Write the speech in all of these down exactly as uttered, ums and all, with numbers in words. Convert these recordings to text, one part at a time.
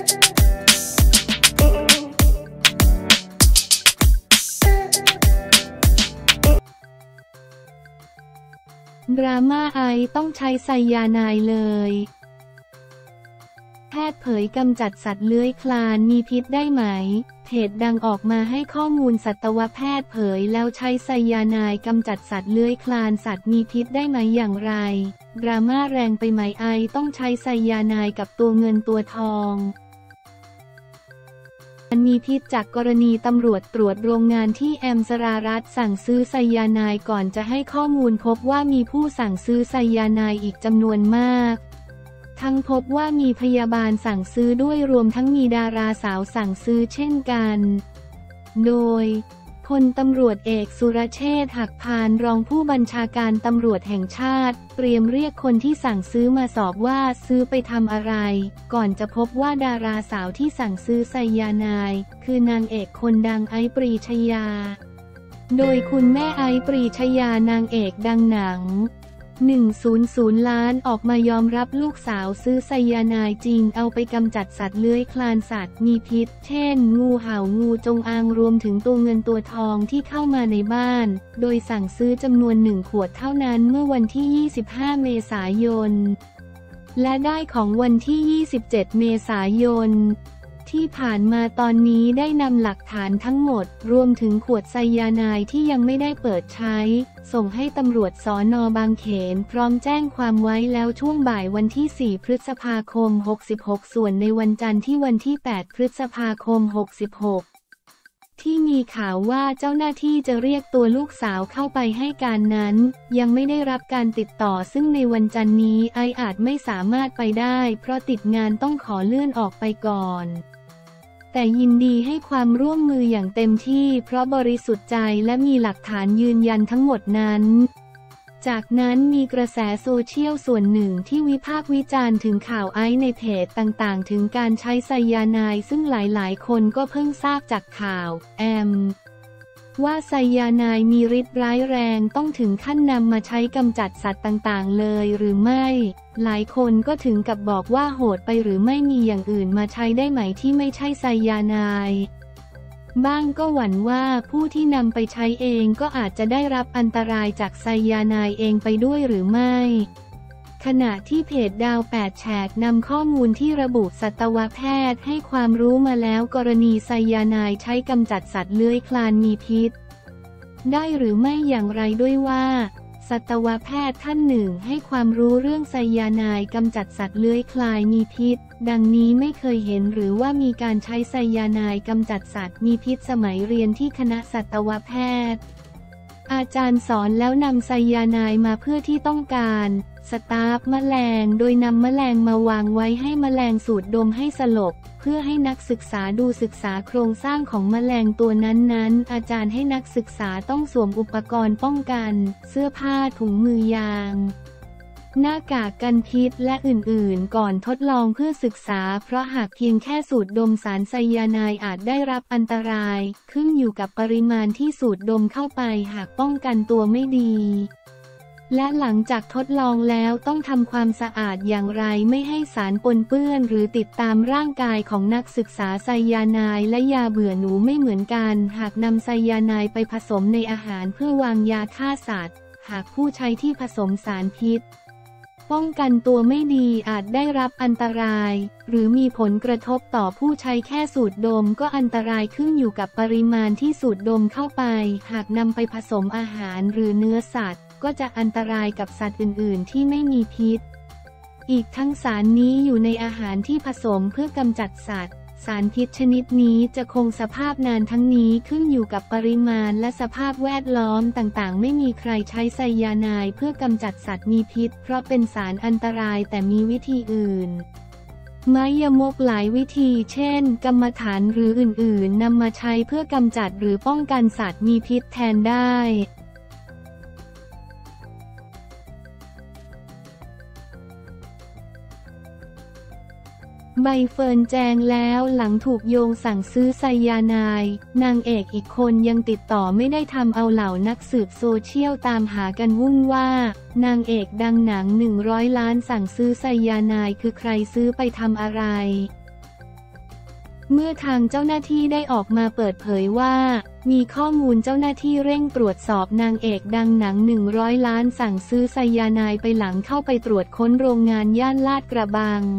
ดราม่าไอต้องใช้ไซยาไนด์เลยแพทย์เผยกำจัดสัตว์เลื้อยคลานมีพิษได้ไหมเพจดังออกมาให้ข้อมูลสัตวแพทย์เผยแล้วใช้ไซยาไนด์กำจัดสัตว์เลื้อยคลานสัตว์มีพิษได้ไหมอย่างไรดราม่าแรงไปไหมไอต้องใช้ไซยาไนด์กับตัวเงินตัวทองมันมีพิษจากกรณีตำรวจตรวจโรงงานที่แอมสรารัฐสั่งซื้อไซยาไนด์ก่อนจะให้ข้อมูลพบว่ามีผู้สั่งซื้อไซยาไนด์อีกจำนวนมากทั้งพบว่ามีพยาบาลสั่งซื้อด้วยรวมทั้งมีดาราสาวสั่งซื้อเช่นกันโดยพลตำรวจเอกสุรเชษฐ์หักพานรองผู้บัญชาการตำรวจแห่งชาติเตรียมเรียกคนที่สั่งซื้อมาสอบว่าซื้อไปทำอะไรก่อนจะพบว่าดาราสาวที่สั่งซื้อไซยาไนด์คือนางเอกคนดังไอซ์ปรีชยาโดยคุณแม่ไอซ์ปรีชยานางเอกดังหนังหนึ่งร้อยล้านออกมายอมรับลูกสาวซื้อไซยาไนด์จริงเอาไปกำจัดสัตว์เลื้อยคลานสัตว์มีพิษเช่นงูเห่างูจงอางรวมถึงตัวเงินตัวทองที่เข้ามาในบ้านโดยสั่งซื้อจำนวนหนึ่งขวดเท่านั้นเมื่อวันที่ยี่สิบห้าเมษายนและได้ของวันที่ยี่สิบเจ็ดเมษายนที่ผ่านมาตอนนี้ได้นำหลักฐานทั้งหมดรวมถึงขวดไซยาไนด์ที่ยังไม่ได้เปิดใช้ส่งให้ตำรวจสน.บางเขนพร้อมแจ้งความไว้แล้วช่วงบ่ายวันที่สี่พฤษภาคมหกสิบหกส่วนในวันจันทร์ที่วันที่แปดพฤษภาคมหกสิบหกที่มีข่าวว่าเจ้าหน้าที่จะเรียกตัวลูกสาวเข้าไปให้การนั้นยังไม่ได้รับการติดต่อซึ่งในวันจันทร์นี้ไออาจไม่สามารถไปได้เพราะติดงานต้องขอเลื่อนออกไปก่อนแต่ยินดีให้ความร่วมมืออย่างเต็มที่เพราะบริสุทธิ์ใจและมีหลักฐานยืนยันทั้งหมดนั้นจากนั้นมีกระแสโซเชียลส่วนหนึ่งที่วิพากษ์วิจารณ์ถึงข่าวไอซ์ในเพจต่างๆถึงการใช้ไซยาไนด์ซึ่งหลายๆคนก็เพิ่งทราบจากข่าวแอมว่าไซยาไนด์มีฤทธิ์ร้ายแรงต้องถึงขั้นนำมาใช้กำจัดสัตว์ต่างๆเลยหรือไม่หลายคนก็ถึงกับบอกว่าโหดไปหรือไม่มีอย่างอื่นมาใช้ได้ไหมที่ไม่ใช่ไซยาไนด์บ้างก็หวั่นว่าผู้ที่นำไปใช้เองก็อาจจะได้รับอันตรายจากไซยาไนด์เองไปด้วยหรือไม่ขณะที่เพจดาวแปดแฉกนำข้อมูลที่ระบุสัตวแพทย์ให้ความรู้มาแล้วกรณีไซยาไนด์ใช้กำจัดสัตว์เลื้อยคลานมีพิษได้หรือไม่อย่างไรด้วยว่าสัตวแพทย์ท่านหนึ่งให้ความรู้เรื่องไซยาไนด์กำจัดสัตว์เลื้อยคลานมีพิษดังนี้ไม่เคยเห็นหรือว่ามีการใช้ไซยาไนด์กำจัดสัตว์มีพิษสมัยเรียนที่คณะสัตวแพทย์อาจารย์สอนแล้วนำไซยาไนด์มาเพื่อที่ต้องการสตาร์ฟแมลงโดยนำแมลงมาวางไว้ให้แมลงสูดดมให้สลบเพื่อให้นักศึกษาดูศึกษาโครงสร้างของแมลงตัวนั้นๆอาจารย์ให้นักศึกษาต้องสวมอุปกรณ์ป้องกันเสื้อผ้าถุงมือยางหน้ากากกันพิษและอื่นๆก่อนทดลองเพื่อศึกษาเพราะหากเพียงแค่สูดดมสารไซยาไนด์อาจได้รับอันตรายขึ้นอยู่กับปริมาณที่สูดดมเข้าไปหากป้องกันตัวไม่ดีและหลังจากทดลองแล้วต้องทำความสะอาดอย่างไรไม่ให้สารปนเปื้อนหรือติดตามร่างกายของนักศึกษาไซยาไนด์และยาเบื่อหนูไม่เหมือนกันหากนำไซยาไนด์ไปผสมในอาหารเพื่อวางยาฆ่าสัตว์หากผู้ใช้ที่ผสมสารพิษป้องกันตัวไม่ดีอาจได้รับอันตรายหรือมีผลกระทบต่อผู้ใช้แค่สูดดมก็อันตรายขึ้นอยู่กับปริมาณที่สูดดมเข้าไปหากนำไปผสมอาหารหรือเนื้อสัตว์ก็จะอันตรายกับสัตว์อื่นๆที่ไม่มีพิษอีกทั้งสารนี้อยู่ในอาหารที่ผสมเพื่อกำจัดสัตว์สารพิษชนิดนี้จะคงสภาพนานทั้งนี้ขึ้นอยู่กับปริมาณและสภาพแวดล้อมต่างๆไม่มีใครใช้ไซยาไนด์เพื่อกำจัดสัตว์มีพิษเพราะเป็นสารอันตรายแต่มีวิธีอื่นไม้ยมกหลายวิธีเช่นกรรมฐานหรืออื่นๆนำมาใช้เพื่อกำจัดหรือป้องกันสัตว์มีพิษแทนได้ใบเฟิร์นแจงแล้วหลังถูกโยงสั่งซื้อไซยาไนด์นางเอกอีกคนยังติดต่อไม่ได้ทำเอาเหล่านักสืบโซเชียลตามหากันวุ่นว่านางเอกดังหนังหนึ่งร้อยล้านสั่งซื้อไซยาไนด์คือใครซื้อไปทำอะไรเมื่อทางเจ้าหน้าที่ได้ออกมาเปิดเผยว่ามีข้อมูลเจ้าหน้าที่เร่งตรวจสอบนางเอกดังหนังหนึ่งร้อยล้านสั่งซื้อไซยาไนด์ไปหลังเข้าไปตรวจค้นโรงงานย่านลาดกระบัง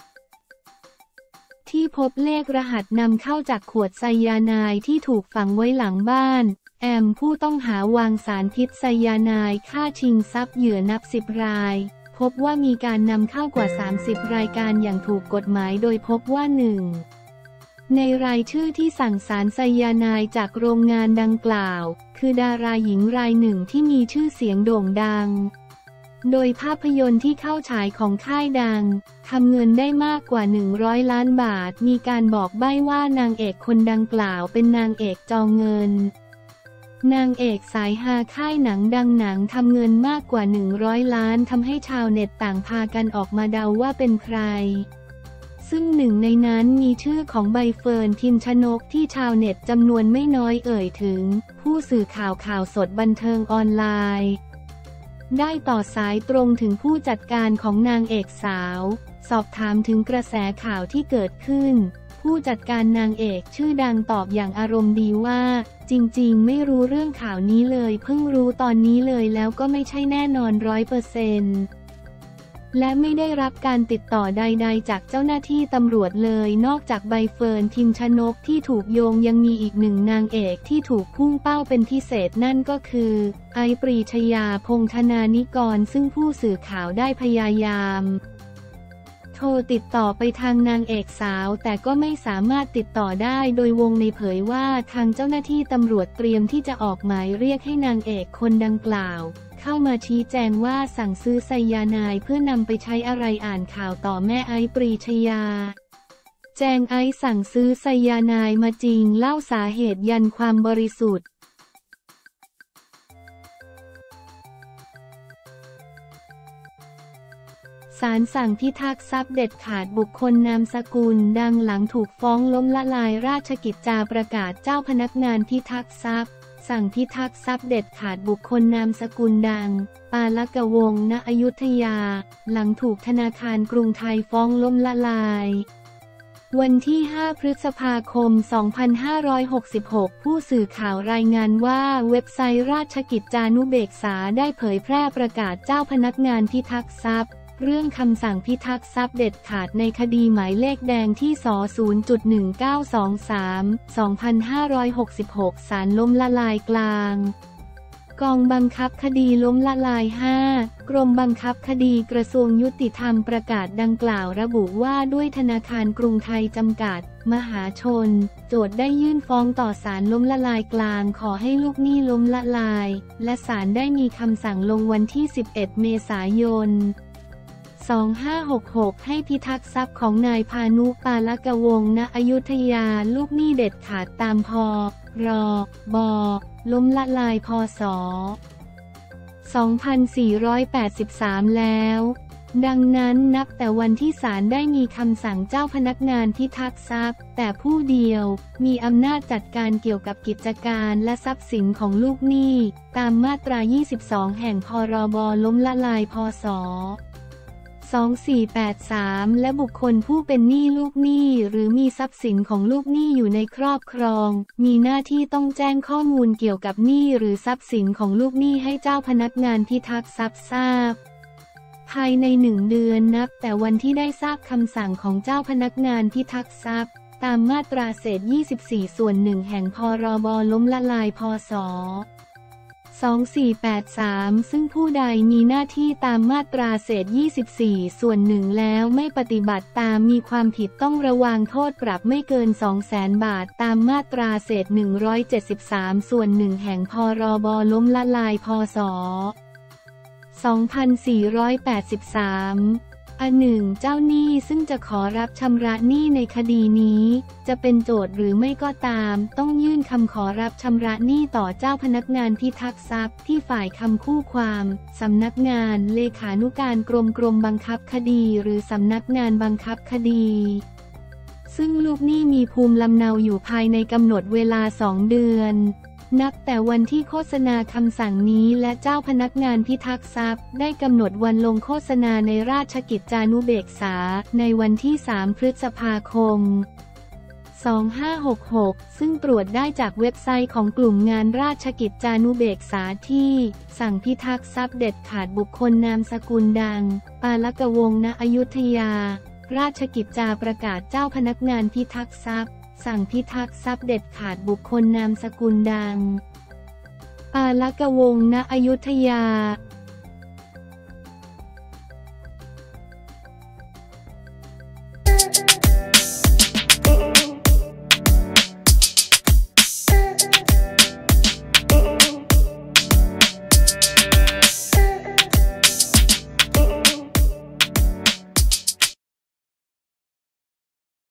ที่พบเลขรหัสนำเข้าจากขวดไซยาไนด์ที่ถูกฝังไว้หลังบ้านแอมผู้ต้องหาวางสารพิษไซยาไนด์ฆ่าชิงทรัพย์เหยื่อนับสิบรายพบว่ามีการนำเข้ากว่าสามสิบรายการอย่างถูกกฎหมายโดยพบว่าหนึ่งในรายชื่อที่สั่งสารไซยาไนด์จากโรงงานดังกล่าวคือดาราหญิงรายหนึ่งที่มีชื่อเสียงโด่งดังโดยภาพยนตร์ที่เข้าฉายของค่ายดังทำเงินได้มากกว่าหนึ่งร้อยล้านบาทมีการบอกใบ้ว่านางเอกคนดังกล่าวเป็นนางเอกจองเงินนางเอกสายฮาค่ายหนังดังหนังทำเงินมากกว่าหนึ่งร้อยล้านทำให้ชาวเน็ตต่างพากันออกมาเดาว่าเป็นใครซึ่งหนึ่งในนั้นมีชื่อของใบเฟิร์น พิมชนกที่ชาวเน็ตจำนวนไม่น้อยเอ่ยถึงผู้สื่อข่าวข่าวสดบันเทิงออนไลน์ได้ต่อสายตรงถึงผู้จัดการของนางเอกสาวสอบถามถึงกระแสข่าวที่เกิดขึ้นผู้จัดการนางเอกชื่อดังตอบอย่างอารมณ์ดีว่าจริงๆไม่รู้เรื่องข่าวนี้เลยเพิ่งรู้ตอนนี้เลยแล้วก็ไม่ใช่แน่นอนร้อยเปอร์เซ็นต์และไม่ได้รับการติดต่อใดๆจากเจ้าหน้าที่ตำรวจเลยนอกจากใบเฟิร์น พิมชนกที่ถูกโยงยังมีอีกหนึ่งนางเอกที่ถูกพุ่งเป้าเป็นพิเศษนั่นก็คือไอซ์ ปรีชยา พงษ์ธนานิกรซึ่งผู้สื่อข่าวได้พยายามโทรติดต่อไปทางนางเอกสาวแต่ก็ไม่สามารถติดต่อได้โดยวงในเผยว่าทางเจ้าหน้าที่ตำรวจเตรียมที่จะออกหมายเรียกให้นางเอกคนดังกล่าวเข้ามาชี้แจงว่าสั่งซื้อไซยาไนด์เพื่อนำไปใช้อะไรอ่านข่าวต่อแม่ไอซ์ ปรีชยาแจงไอซ์สั่งซื้อไซยาไนด์มาจริงเล่าสาเหตุยันความบริสุทธิ์ศาลสั่งพิทักษ์ทรัพย์เด็ดขาดบุคคลนามสกุลดังหลังถูกฟ้องล้มละลายราชกิจจาประกาศเจ้าพนักงานพิทักษ์ทรัพย์สั่งพิทักษ์ทรัพย์เด็ดขาดบุคคลนามสกุลดังปาลกวงศ์ ณ อยุธยาหลังถูกธนาคารกรุงไทยฟ้องล้มละลายวันที่ห้าพฤษภาคมสองพันห้าร้อยหกสิบหกผู้สื่อข่าวรายงานว่าเว็บไซต์ราชกิจจานุเบกษาได้เผยแพร่ประกาศเจ้าพนักงานพิทักษ์ทรัพย์เรื่องคำสั่งพิทักษ์ทรัพย์เด็ดขาดในคดีหมายเลขแดงที่ส ศูนย์จุดหนึ่งเก้าสองสาม สองพันห้าร้อยหกสิบหก ศาลล้มละลายกลางกองบังคับคดีล้มละลาย ห้ากรมบังคับคดีกระทรวงยุติธรรมประกาศดังกล่าวระบุว่าด้วยธนาคารกรุงไทยจำกัดมหาชนโจทก์ได้ยื่นฟ้องต่อศาลล้มละลายกลางขอให้ลูกหนี้ล้มละลายและศาลได้มีคำสั่งลงวันที่สิบเอ็ดเมษายนสองพันห้าร้อยหกสิบหกให้พิทักษ์ทรัพย์ของนายพานุ ปาลกวงศ์ ณ อยุธยาลูกหนี้เด็ดขาดตามพ.ร.บ.ล้มละลายพ.ศ. สองพันสี่ร้อยแปดสิบสาม แล้วดังนั้นนับแต่วันที่ศาลได้มีคำสั่งเจ้าพนักงานพิทักษ์ทรัพย์แต่ผู้เดียวมีอำนาจจัดการเกี่ยวกับกิจการและทรัพย์สินของลูกหนี้ตามมาตรายี่สิบสองแห่งพ.ร.บ.ล้มละลายพ.ศ. สองพันสี่ร้อยแปดสิบสามและบุคคลผู้เป็นหนี้ลูกหนี้หรือมีทรัพย์สินของลูกหนี้อยู่ในครอบครองมีหน้าที่ต้องแจ้งข้อมูลเกี่ยวกับหนี้หรือทรัพย์สินของลูกหนี้ให้เจ้าพนักงานพิทักษ์ทรัพย์ทราบภายในหนึ่งเดือนนับแต่วันที่ได้ทราบคำสั่งของเจ้าพนักงานพิทักษ์ทรัพย์ตามมาตราเศษยี่สิบสี่ส่วนหนึ่งแห่งพ.ร.บ.ล้มละลายพ.ศ. สองพันสี่ร้อยแปดสิบสามซึ่งผู้ใดมีหน้าที่ตามมาตราเศษยี่สิบสี่ส่วนหนึ่งแล้วไม่ปฏิบัติตามมีความผิดต้องระวางโทษปรับไม่เกิน สองแสน บาทตามมาตราเศษหนึ่งร้อยเจ็ดสิบสามส่วนหนึ่งแห่งพ.ร.บ.ล้มละลายพ.ศ. สองพันสี่ร้อยแปดสิบสามอันหนึ่งเจ้าหนี้ซึ่งจะขอรับชำระหนี้ในคดีนี้จะเป็นโจทก์หรือไม่ก็ตามต้องยื่นคำขอรับชำระหนี้ต่อเจ้าพนักงานพิทักษ์ทรัพย์ที่ฝ่ายคำคู่ความสำนักงานเลขานุการกรมกรมบังคับคดีหรือสำนักงานบังคับคดีซึ่งลูกหนี้มีภูมิลำเนาอยู่ภายในกำหนดเวลาสองเดือนนับแต่วันที่โฆษณาคำสั่งนี้และเจ้าพนักงานพิทักษ์ทรัพย์ได้กำหนดวันลงโฆษณาในราชกิจจานุเบกษาในวันที่สามพฤษภาคมสองห้าหกหก ซึ่งตรวจได้จากเว็บไซต์ของกลุ่มงานราชกิจจานุเบกษาที่สั่งพิทักษ์ทรัพย์เด็ดขาดบุคคลนามสกุลดังปาลกวงศ์ณอยุธยาราชกิจจาประกาศเจ้าพนักงานพิทักษ์ทรัพย์สั่งพิทักษ์ทรัพย์เด็ดขาดบุคคลนามสกุลดังปาลกวงศ์ณอยุธยา